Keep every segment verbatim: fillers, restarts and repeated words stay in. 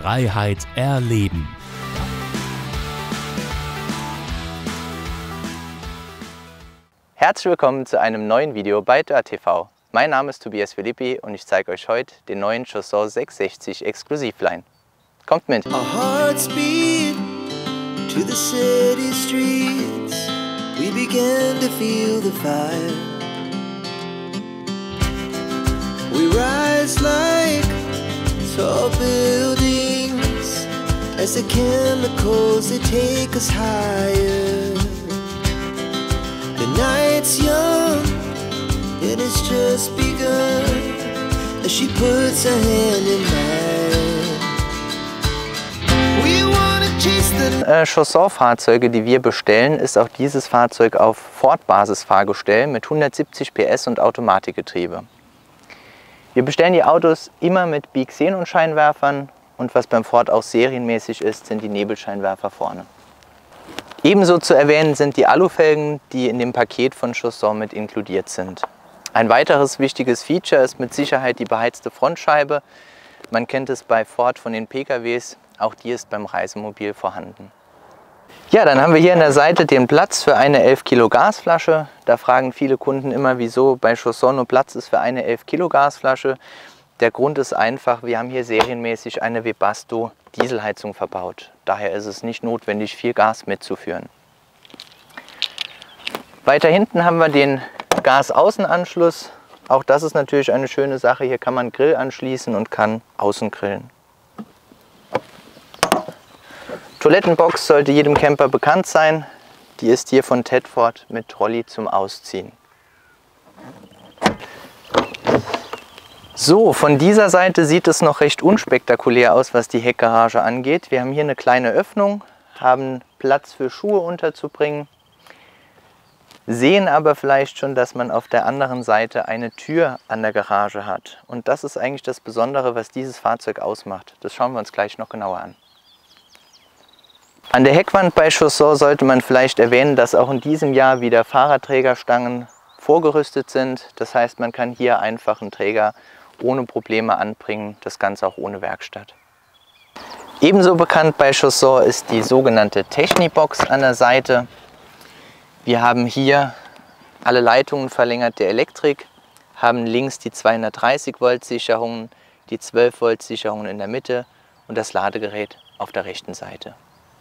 Freiheit erleben. Herzlich willkommen zu einem neuen Video bei Dirt T V. Mein Name ist Tobias Philippi und ich zeige euch heute den neuen Chaussor sechshundertsechzig Exklusivline. Kommt mit! Our hearts beat to the city streets. We began to feel the fire. We rise like tall buildings as the chemicals they take us higher. The night's young, it has just begun as she puts her hand in mine. We wanna chase the Äh, Chaussor-Fahrzeuge, die wir bestellen, ist auch dieses Fahrzeug auf Ford-Basisfahrgestell mit hundertsiebzig P S und Automatikgetriebe. Wir bestellen die Autos immer mit Bi-Xenon-Scheinwerfern und was beim Ford auch serienmäßig ist, sind die Nebelscheinwerfer vorne. Ebenso zu erwähnen sind die Alufelgen, die in dem Paket von Chaussor mit inkludiert sind. Ein weiteres wichtiges Feature ist mit Sicherheit die beheizte Frontscheibe. Man kennt es bei Ford von den P K Ws, auch die ist beim Reisemobil vorhanden. Ja, dann haben wir hier an der Seite den Platz für eine elf Kilo Gasflasche. Da fragen viele Kunden immer, wieso bei Chaussor nur Platz ist für eine elf Kilo Gasflasche. Der Grund ist einfach, wir haben hier serienmäßig eine Webasto Dieselheizung verbaut. Daher ist es nicht notwendig, viel Gas mitzuführen. Weiter hinten haben wir den Gasaußenanschluss. Auch das ist natürlich eine schöne Sache. Hier kann man Grill anschließen und kann außen grillen. Toilettenbox sollte jedem Camper bekannt sein. Die ist hier von Tedford mit Trolley zum Ausziehen. So, von dieser Seite sieht es noch recht unspektakulär aus, was die Heckgarage angeht. Wir haben hier eine kleine Öffnung, haben Platz für Schuhe unterzubringen, sehen aber vielleicht schon, dass man auf der anderen Seite eine Tür an der Garage hat. Und das ist eigentlich das Besondere, was dieses Fahrzeug ausmacht. Das schauen wir uns gleich noch genauer an. An der Heckwand bei Chaussor sollte man vielleicht erwähnen, dass auch in diesem Jahr wieder Fahrradträgerstangen vorgerüstet sind. Das heißt, man kann hier einfach einen Träger ohne Probleme anbringen, das Ganze auch ohne Werkstatt. Ebenso bekannt bei Chaussor ist die sogenannte Technibox an der Seite. Wir haben hier alle Leitungen verlängert der Elektrik, haben links die zweihundertdreißig Volt Sicherungen, die zwölf Volt Sicherungen in der Mitte und das Ladegerät auf der rechten Seite.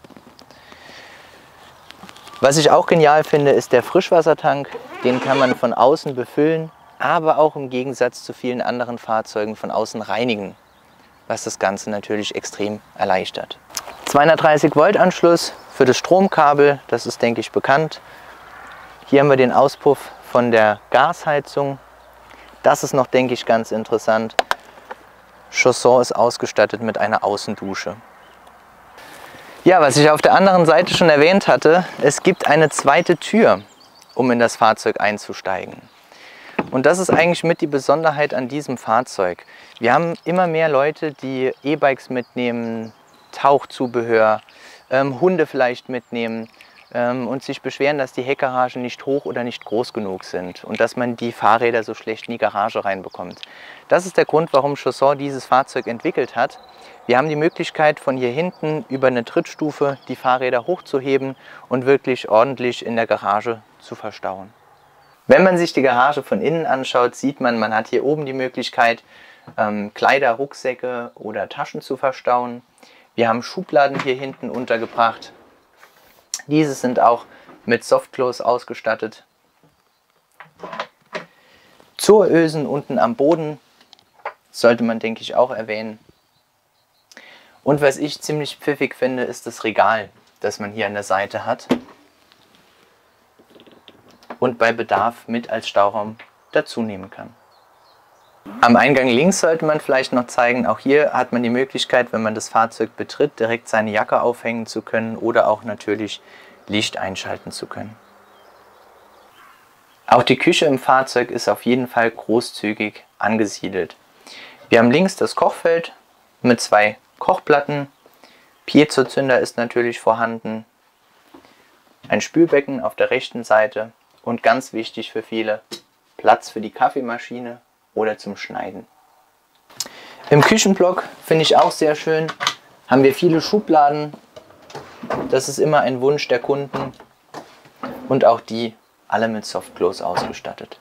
Was ich auch genial finde, ist der Frischwassertank. Den kann man von außen befüllen, aber auch im Gegensatz zu vielen anderen Fahrzeugen von außen reinigen, was das Ganze natürlich extrem erleichtert. zweihundertdreißig Volt Anschluss für das Stromkabel, das ist, denke ich, bekannt. Hier haben wir den Auspuff von der Gasheizung. Das ist noch, denke ich, ganz interessant. Chaussor ist ausgestattet mit einer Außendusche. Ja, was ich auf der anderen Seite schon erwähnt hatte, es gibt eine zweite Tür, um in das Fahrzeug einzusteigen. Und das ist eigentlich mit die Besonderheit an diesem Fahrzeug. Wir haben immer mehr Leute, die E-Bikes mitnehmen, Tauchzubehör, ähm, Hunde vielleicht mitnehmen ähm, und sich beschweren, dass die Heckgaragen nicht hoch oder nicht groß genug sind und dass man die Fahrräder so schlecht in die Garage reinbekommt. Das ist der Grund, warum Chaussor dieses Fahrzeug entwickelt hat. Wir haben die Möglichkeit, von hier hinten über eine Trittstufe die Fahrräder hochzuheben und wirklich ordentlich in der Garage zu verstauen. Wenn man sich die Garage von innen anschaut, sieht man, man hat hier oben die Möglichkeit, ähm, Kleider, Rucksäcke oder Taschen zu verstauen. Wir haben Schubladen hier hinten untergebracht. Diese sind auch mit Softclose ausgestattet. Zurösen unten am Boden sollte man, denke ich, auch erwähnen. Und was ich ziemlich pfiffig finde, ist das Regal, das man hier an der Seite hat. Und bei Bedarf mit als Stauraum dazu nehmen kann. Am Eingang links sollte man vielleicht noch zeigen, auch hier hat man die Möglichkeit, wenn man das Fahrzeug betritt, direkt seine Jacke aufhängen zu können oder auch natürlich Licht einschalten zu können. Auch die Küche im Fahrzeug ist auf jeden Fall großzügig angesiedelt. Wir haben links das Kochfeld mit zwei Kochplatten, Piezozünder ist natürlich vorhanden, ein Spülbecken auf der rechten Seite und ganz wichtig für viele, Platz für die Kaffeemaschine oder zum Schneiden. Im Küchenblock finde ich auch sehr schön, haben wir viele Schubladen. Das ist immer ein Wunsch der Kunden. Und auch die alle mit Softclose ausgestattet.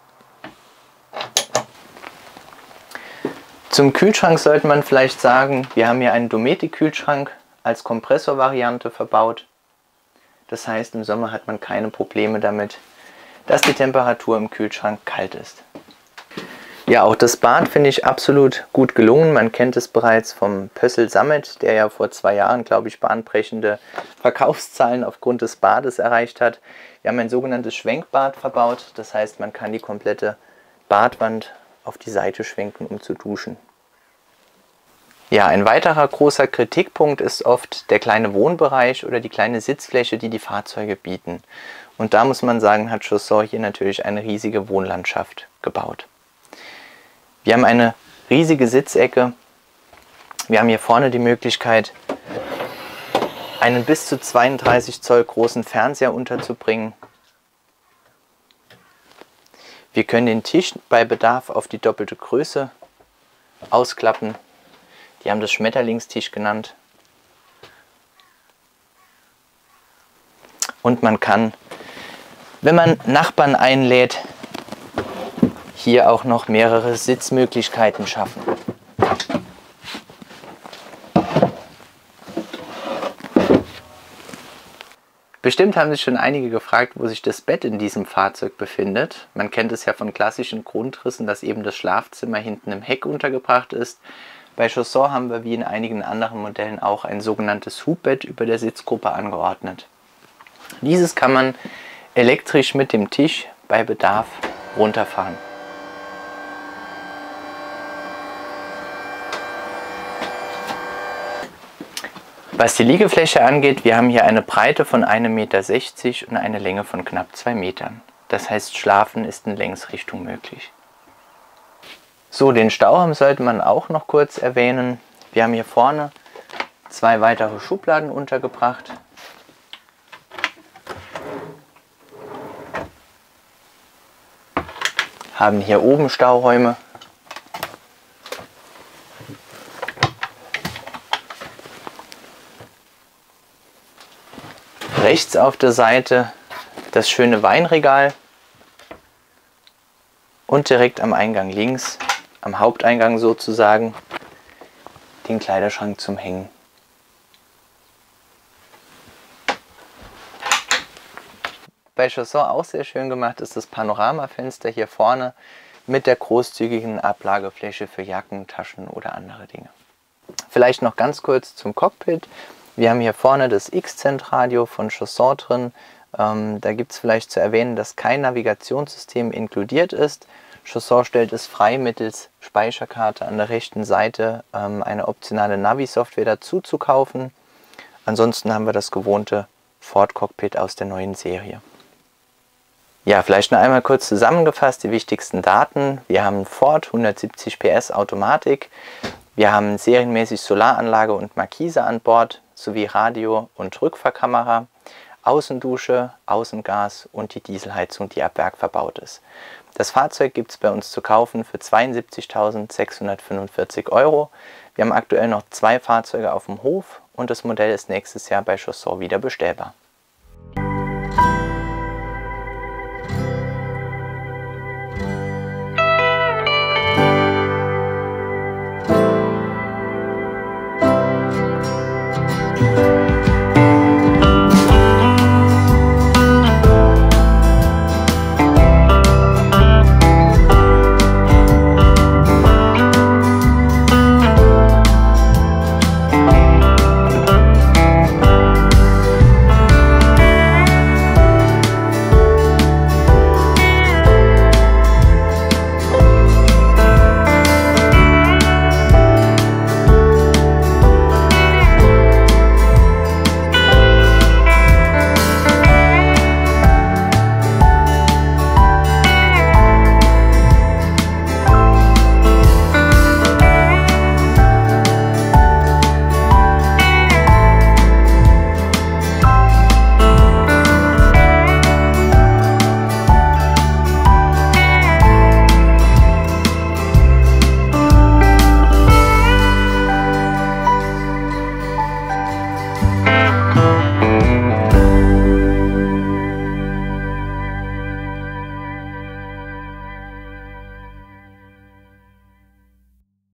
Zum Kühlschrank sollte man vielleicht sagen, wir haben hier einen Dometic-Kühlschrank als Kompressorvariante verbaut. Das heißt, im Sommer hat man keine Probleme damit, dass die Temperatur im Kühlschrank kalt ist. Ja, auch das Bad finde ich absolut gut gelungen. Man kennt es bereits vom Pössl Summit, der ja vor zwei Jahren, glaube ich, bahnbrechende Verkaufszahlen aufgrund des Bades erreicht hat. Wir haben ein sogenanntes Schwenkbad verbaut. Das heißt, man kann die komplette Badwand auf die Seite schwenken, um zu duschen. Ja, ein weiterer großer Kritikpunkt ist oft der kleine Wohnbereich oder die kleine Sitzfläche, die die Fahrzeuge bieten. Und da muss man sagen, hat Chaussor hier natürlich eine riesige Wohnlandschaft gebaut. Wir haben eine riesige Sitzecke. Wir haben hier vorne die Möglichkeit, einen bis zu zweiunddreißig Zoll großen Fernseher unterzubringen. Wir können den Tisch bei Bedarf auf die doppelte Größe ausklappen. Die haben das Schmetterlingstisch genannt. Und man kann, wenn man Nachbarn einlädt, hier auch noch mehrere Sitzmöglichkeiten schaffen. Bestimmt haben sich schon einige gefragt, wo sich das Bett in diesem Fahrzeug befindet. Man kennt es ja von klassischen Grundrissen, dass eben das Schlafzimmer hinten im Heck untergebracht ist. Bei Chaussor haben wir wie in einigen anderen Modellen auch ein sogenanntes Hubbett über der Sitzgruppe angeordnet. Dieses kann man elektrisch mit dem Tisch bei Bedarf runterfahren. Was die Liegefläche angeht, wir haben hier eine Breite von einem Meter sechzig und eine Länge von knapp zwei Metern. Das heißt, Schlafen ist in Längsrichtung möglich. So, den Stauraum sollte man auch noch kurz erwähnen. Wir haben hier vorne zwei weitere Schubladen untergebracht. Haben hier oben Stauräume. Rechts auf der Seite das schöne Weinregal und direkt am Eingang links, am Haupteingang sozusagen, den Kleiderschrank zum Hängen. Bei Chaussor auch sehr schön gemacht ist das Panoramafenster hier vorne mit der großzügigen Ablagefläche für Jacken, Taschen oder andere Dinge. Vielleicht noch ganz kurz zum Cockpit. Wir haben hier vorne das X-Cent-Radio von Chaussor drin. Ähm, da gibt es vielleicht zu erwähnen, dass kein Navigationssystem inkludiert ist. Chaussor stellt es frei mittels Speicherkarte an der rechten Seite ähm, eine optionale Navi-Software dazu zu kaufen. Ansonsten haben wir das gewohnte Ford-Cockpit aus der neuen Serie. Ja, vielleicht noch einmal kurz zusammengefasst die wichtigsten Daten. Wir haben Ford hundertsiebzig P S Automatik. Wir haben serienmäßig Solaranlage und Markise an Bord, sowie Radio- und Rückfahrkamera, Außendusche, Außengas und die Dieselheizung, die ab Werk verbaut ist. Das Fahrzeug gibt es bei uns zu kaufen für zweiundsiebzigtausendsechshundertfünfundvierzig Euro. Wir haben aktuell noch zwei Fahrzeuge auf dem Hof und das Modell ist nächstes Jahr bei Chaussor wieder bestellbar.